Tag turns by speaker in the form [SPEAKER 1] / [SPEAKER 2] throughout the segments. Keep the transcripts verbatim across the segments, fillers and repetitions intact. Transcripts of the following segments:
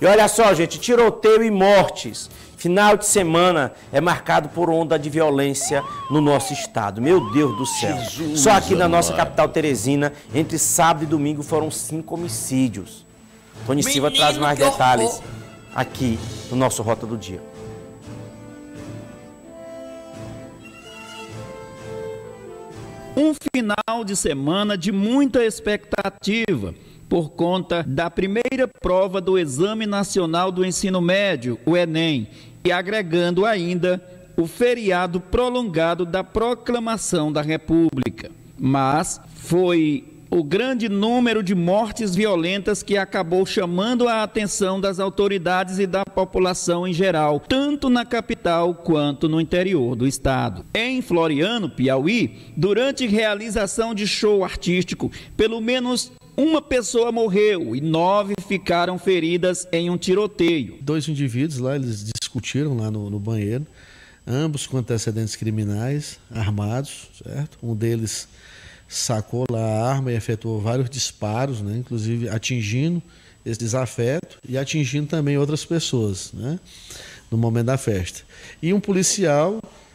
[SPEAKER 1] E olha só, gente, tiroteio e mortes. Final de semana é marcado por onda de violência no nosso estado. Meu Deus do céu. Jesus, só aqui na nossa capital Teresina, entre sábado e domingo, foram cinco homicídios. Tony Silva traz mais detalhes aqui no nosso Rota do Dia.
[SPEAKER 2] Um final de semana de muita expectativa por conta da primeira prova do Exame Nacional do Ensino Médio, o Enem, e agregando ainda o feriado prolongado da Proclamação da República. Mas foi o grande número de mortes violentas que acabou chamando a atenção das autoridades e da população em geral, tanto na capital quanto no interior do estado. Em Floriano, Piauí, durante realização de show artístico, pelo menos uma pessoa morreu e nove ficaram feridas em um tiroteio.
[SPEAKER 3] Dois indivíduos lá, eles discutiram lá no, no banheiro, ambos com antecedentes criminais, armados, certo? Um deles sacou lá a arma e efetuou vários disparos, né? Inclusive atingindo esse desafeto e atingindo também outras pessoas, né? No momento da festa. E um policial,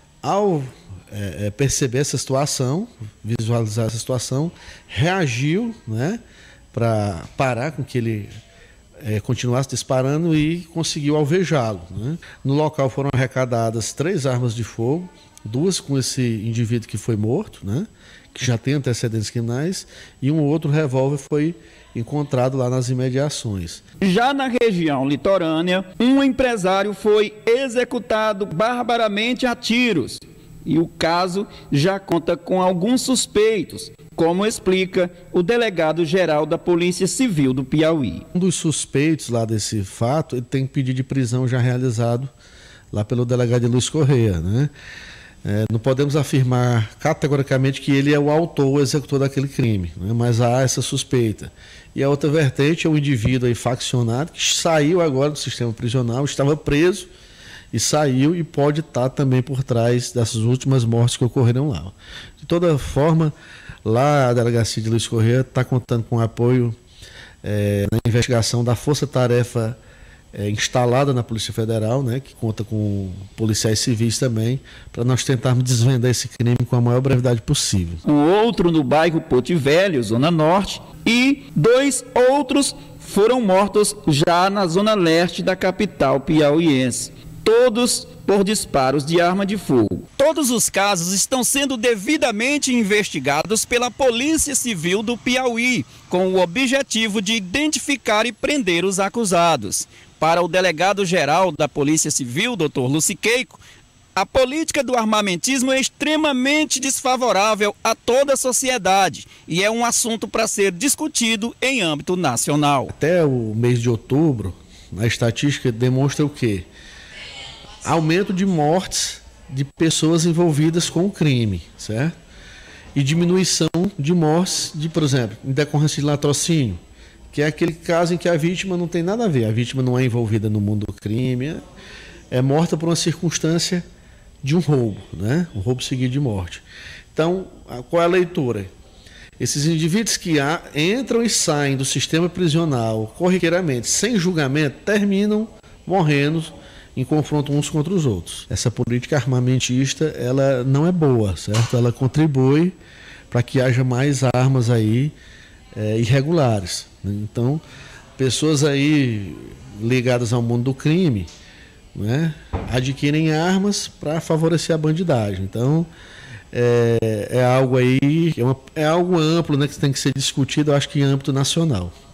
[SPEAKER 3] ao é, perceber essa situação, visualizar essa situação, reagiu, né? Para parar com que ele é, continuasse disparando e conseguiu alvejá-lo, né? No local foram arrecadadas três armas de fogo, duas com esse indivíduo que foi morto, né? Que já tem antecedentes criminais, e um outro revólver foi encontrado lá nas imediações.
[SPEAKER 2] Já na região litorânea, um empresário foi executado barbaramente a tiros. E o caso já conta com alguns suspeitos, como explica o delegado-geral da Polícia Civil do Piauí.
[SPEAKER 3] Um dos suspeitos lá desse fato, ele tem pedido de prisão já realizado lá pelo delegado Luiz Correia, né? É, não podemos afirmar categoricamente que ele é o autor, o executor daquele crime, né? Mas há essa suspeita. E a outra vertente é um indivíduo aí faccionado que saiu agora do sistema prisional, estava preso e saiu e pode estar também por trás dessas últimas mortes que ocorreram lá. De toda forma, lá a delegacia de Luiz Correia está contando com apoio é, na investigação da força-tarefa É, instalada na Polícia Federal, né, que conta com policiais civis também, para nós tentarmos desvendar esse crime com a maior brevidade possível.
[SPEAKER 2] Um outro no bairro Porto Velho, Zona Norte, e dois outros foram mortos já na Zona Leste da capital piauiense, todos por disparos de arma de fogo. Todos os casos estão sendo devidamente investigados pela Polícia Civil do Piauí, com o objetivo de identificar e prender os acusados. Para o delegado-geral da Polícia Civil, doutor Luciqueico, a política do armamentismo é extremamente desfavorável a toda a sociedade e é um assunto para ser discutido em âmbito nacional.
[SPEAKER 3] Até o mês de outubro, a estatística demonstra o quê? Aumento de mortes de pessoas envolvidas com o crime, certo? E diminuição de mortes, de, por exemplo, em decorrência de latrocínio, que é aquele caso em que a vítima não tem nada a ver, a vítima não é envolvida no mundo do crime, é, é morta por uma circunstância de um roubo, né? Um roubo seguido de morte. Então, qual é a leitura? Esses indivíduos que há, entram e saem do sistema prisional corriqueiramente, sem julgamento, terminam morrendo em confronto uns contra os outros. Essa política armamentista, ela não é boa, certo? Ela contribui para que haja mais armas aí é, irregulares. Né? Então, pessoas aí ligadas ao mundo do crime, né, adquirem armas para favorecer a bandidagem. Então, é, é algo aí, é, uma, é algo amplo, né, que tem que ser discutido, eu acho que em âmbito nacional.